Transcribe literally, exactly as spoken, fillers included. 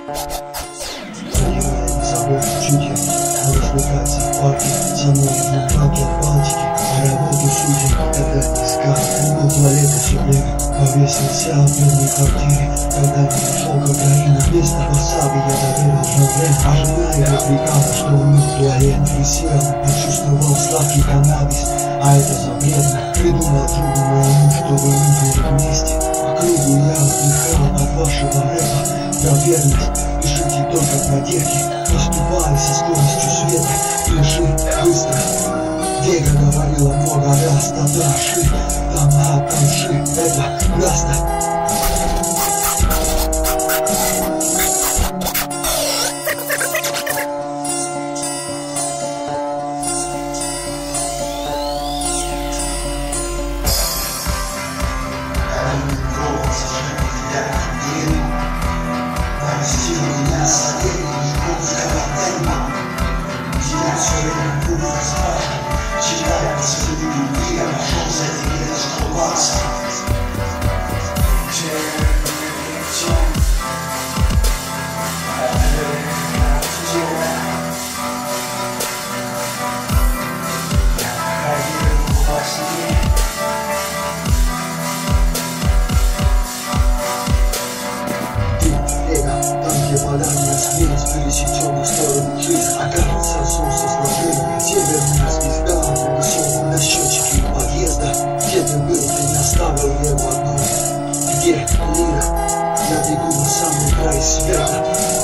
Забыл чудес, развлекаться, парки, со мной на факе Балтики, а работу судим, когда искал, был туалет и фиблега, повесился в белой квартире, когда не нашел кокаина, вместо васаби я доверил жовре, а жена его прикала, что он в туалет присел, почувствовал сладкий каннабис, а это запретно, придумал другу моему, чтобы мы были вместе, по кругу я отдыхал от вашего рэпа, да верность, пишите только про девки, поступай со скоростью света, пиши быстро. Вега говорила много раз, тогда ши, там а, там ши, это ясно. Полярная смерть, пересечем на сторону жизнь. Окажется солнце сложение, северная звезда нанесена на счетчики подъезда. Где ты был, ты не оставил его одной. Где лира? Я бегу на самый край света.